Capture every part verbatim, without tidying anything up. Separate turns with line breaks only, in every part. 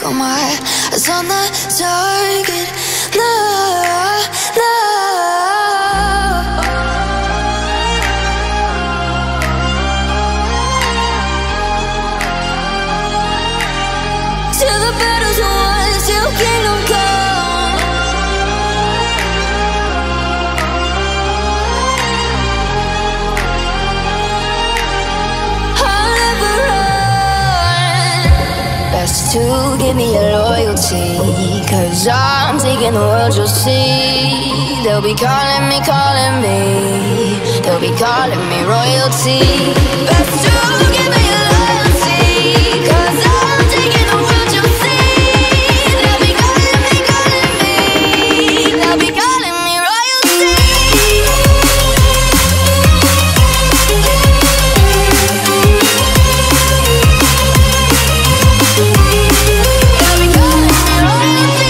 got my eyes on the target. No, no. Till the battle's won, till kingdom come. I'll never run. Best to give me your loyalty, 'cause I'm taking the world, you'll see. They'll be calling me, calling me. They'll be calling me royalty. Best to give me your loyalty, 'cause I'm taking the world, you'll see. They'll be calling me, calling me. They'll be calling me royalty. They'll be calling me royalty.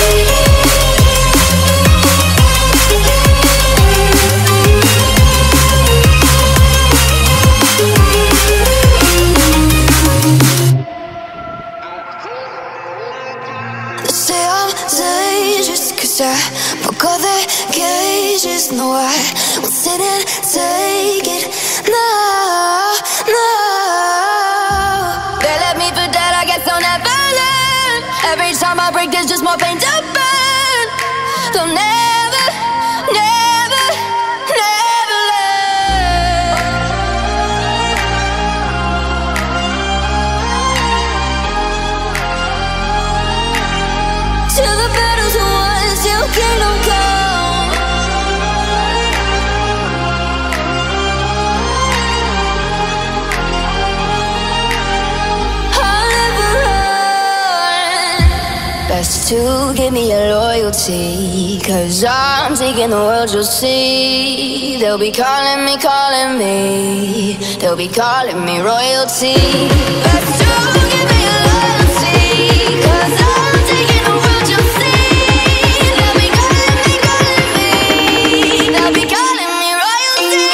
They say I'm dangerous 'cause I broke all the cages. No, I won't sit and take it. No, no. They left me for dead, I guess I'll never learn. Every time I break, there's just more pain to burn. They'll never, never, never learn. Till the battle's won, till kingdom come. I'll never run. Best to give me your loyalty, 'cause I'm taking the world, you'll see. They'll be calling me, calling me. They'll be calling me royalty. Best to give me your loyalty, 'cause I'm taking the world, you'll see. They'll be calling me, calling me. They'll be calling me royalty.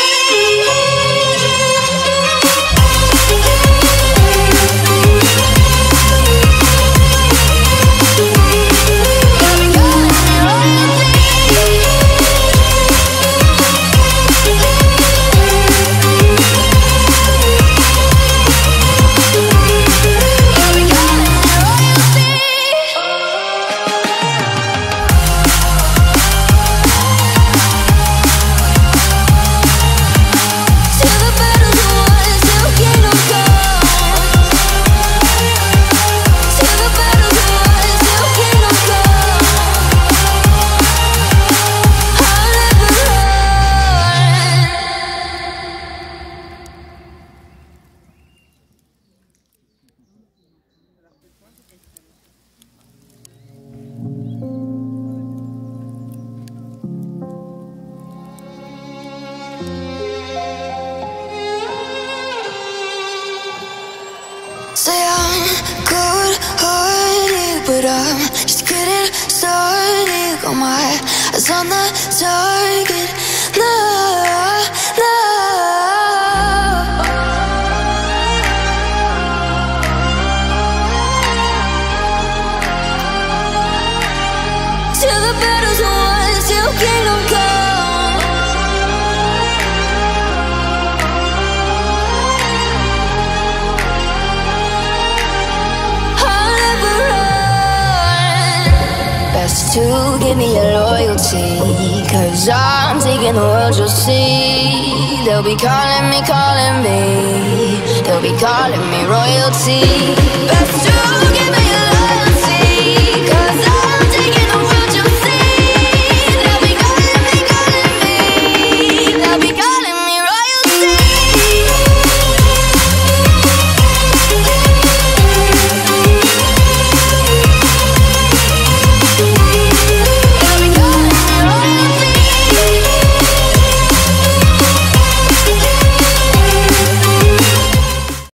They'll be calling me royalty. They'll be calling me royalty. Till the battle's won, till kingdom come. Till the battle's won, till kingdom come. I'll never run. Say I'm good-hearted, but I'm just getting started. Got my eyes on the target. No, no. Till the battle's won, till kingdom come. I'll never run. Best to give me your loyalty, 'cause I'm taking the world, you'll see. They'll be calling me, calling me. They'll be calling me royalty. Best